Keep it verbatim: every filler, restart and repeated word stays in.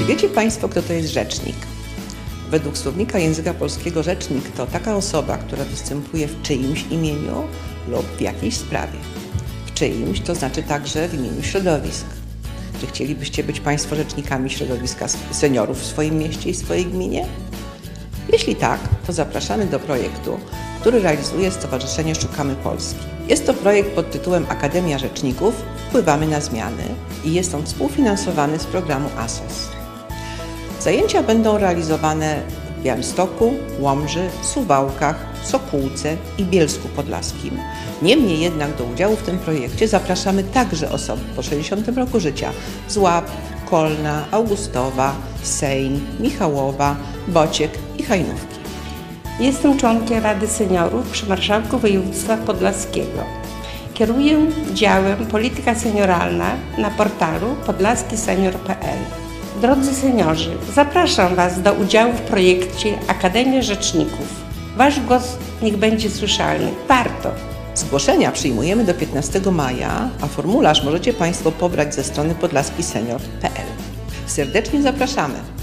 Czy wiecie Państwo, kto to jest rzecznik? Według słownika języka polskiego rzecznik to taka osoba, która występuje w czyimś imieniu lub w jakiejś sprawie. W czyimś to znaczy także w imieniu środowisk. Czy chcielibyście być Państwo rzecznikami środowiska seniorów w swoim mieście i swojej gminie? Jeśli tak, to zapraszamy do projektu, który realizuje Stowarzyszenie Szukamy Polski. Jest to projekt pod tytułem Akademia Rzeczników – Wpływamy na zmiany i jest on współfinansowany z programu A S O S. Zajęcia będą realizowane w Białymstoku, Łomży, Suwałkach, Sokółce i Bielsku Podlaskim. Niemniej jednak do udziału w tym projekcie zapraszamy także osoby po sześćdziesiątym roku życia z Łap, Kolna, Augustowa, Sejn, Michałowa, Bociek i Hajnówki. Jestem członkiem Rady Seniorów przy Marszałku Województwa Podlaskiego. Kieruję działem Polityka Senioralna na portalu podlaski senior kropka p l. Drodzy seniorzy, zapraszam Was do udziału w projekcie Akademia Rzeczników. Wasz głos niech będzie słyszalny. Warto! Zgłoszenia przyjmujemy do piętnastego maja, a formularz możecie Państwo pobrać ze strony podlaski senior kropka p l. Serdecznie zapraszamy!